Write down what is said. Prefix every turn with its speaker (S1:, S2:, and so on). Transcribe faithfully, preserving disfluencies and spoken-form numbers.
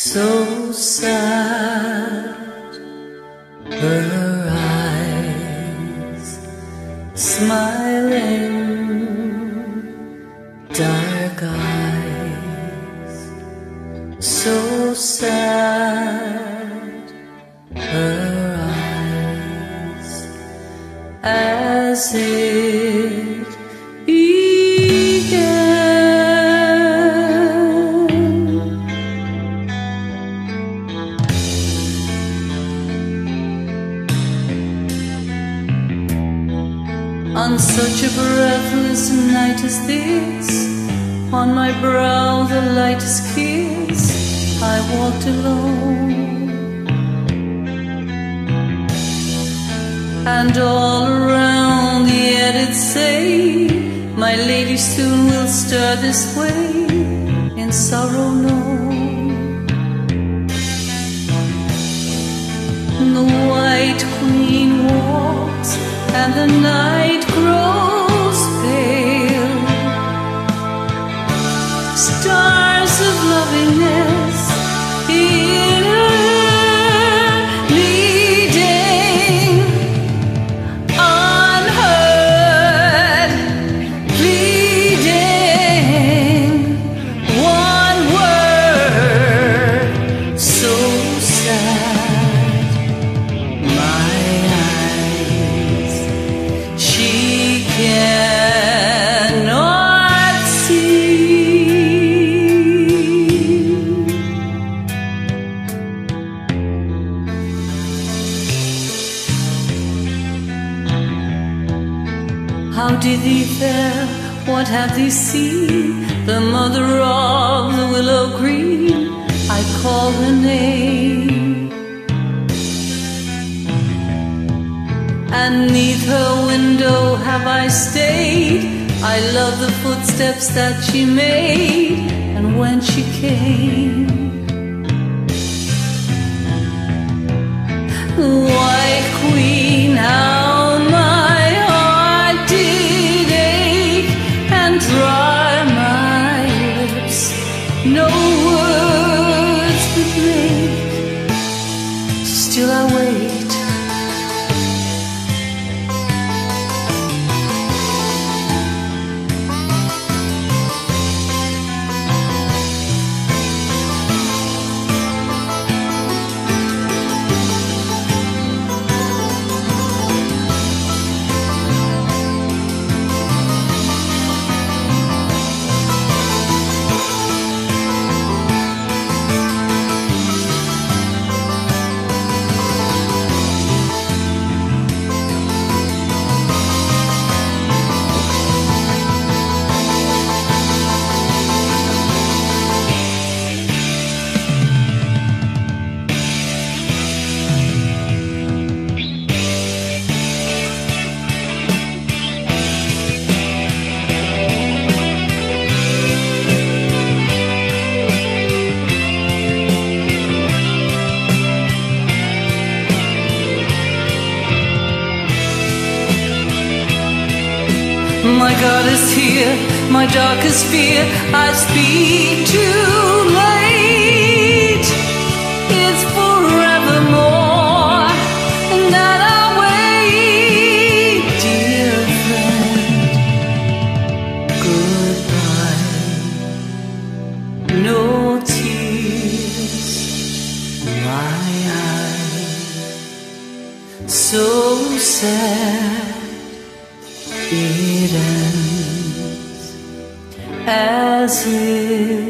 S1: so sad. Her eyes smiling, dark eyes, so sad. Her eyes as it began. On such a breathless night as this, on my brow the lightest kiss, I walked alone, and all around the air did say, my lady soon will stir this way, in sorrow known. The white queen walks, and the night grows pale. Stars of loveliness in her hair, leading unheard, pleading one word, so sad. My eyes she cannot see. How did thee fare? What have thee seen? The mother of the willow green, I call her name, and 'neath her window have I stayed. I love the footsteps that she made, and when she came, white queen, how my heart did ache and dry my lips, no words could make. Still I wait, my God is here, my darkest fear, I speak too late. It's forevermore that I wait, dear friend. Goodbye, no tears, my eyes, so sad. It ends as if